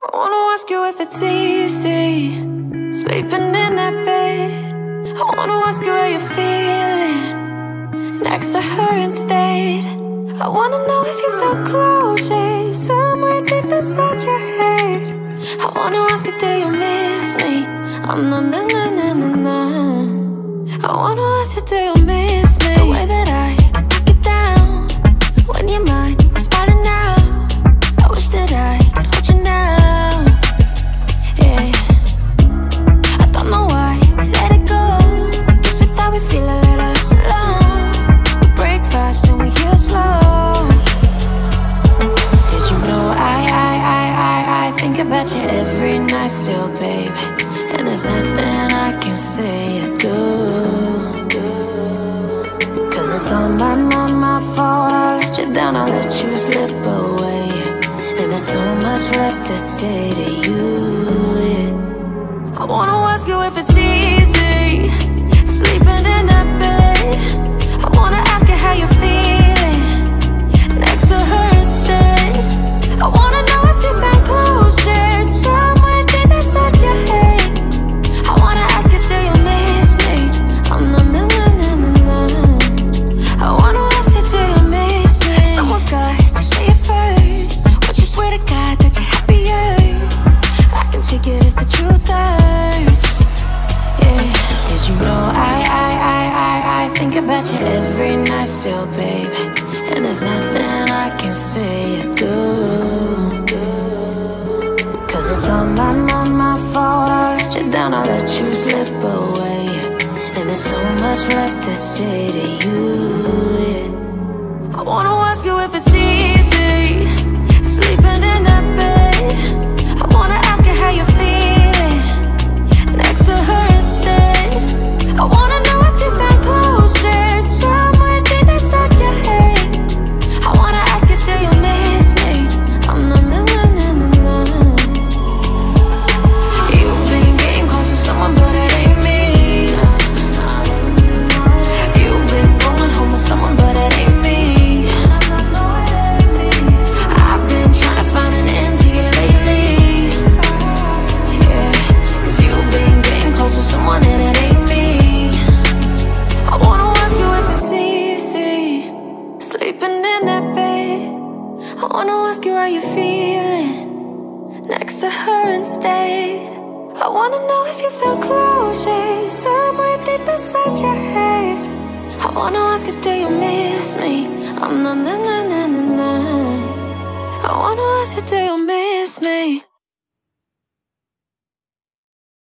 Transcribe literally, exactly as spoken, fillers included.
I wanna ask you if it's easy sleeping in that bed. I wanna ask you how you're feeling next to her instead. I wanna know if you felt closure somewhere deep inside your head. I wanna ask you, do you miss me? Oh, no, no, no, no, no, no. I wanna ask you, do you miss me? The way that I could take it down when your mind was spiraling out. I wish that I could hold you now. Yeah, I don't know why we let it go. Guess we thought we'd feel a little less alone. We break fast and we heal slow. Did you know I, I, I, I, I think about you every night still, babe? And there's nothing I can say or do, 'cause it's all my, my, my fault. I let you down, I let you slip away. And there's so much left to say to you, yeah. I wanna ask you if it's easy sleeping in that bed. I wanna ask you how you're feeling next to her instead. I wanna know if you found closure somewhere deep inside your head. I wanna ask you, do you miss me? Oh, no, no, no, no, no, no. I wanna ask you, do you miss me? Someone's got to say it first. Would you swear to God that you're happier? I can take it if the truth hurts. Yeah. Did you know I, I, I, I, I think about you every night still, babe? And there's nothing I can say or do, 'cause it's all my, my, my fault. I let you down, I let you slip away. And there's so much left to say to you, yeah. I wanna ask you if it's easy sleeping in that bed. I wanna ask you how you're feeling next to her instead. I wanna know if you found closure somewhere deep inside your head. I wanna ask you, do you miss me? Oh, no, no, no, no, no, no. You've been getting close to someone, but it ain't me. You've been going home with someone, but it ain't me. I've been trying to find an end to you lately. Yeah, 'cause you've been getting close to someone and it ain't me. I wanna ask you if it's easy sleeping in that bed. I wanna ask you how you're feeling next to her instead. I wanna know if you feel closure somewhere deep inside your head. I wanna ask you, do you miss me? Oh, no, no, no, no, no, no. I wanna ask you, do you miss me?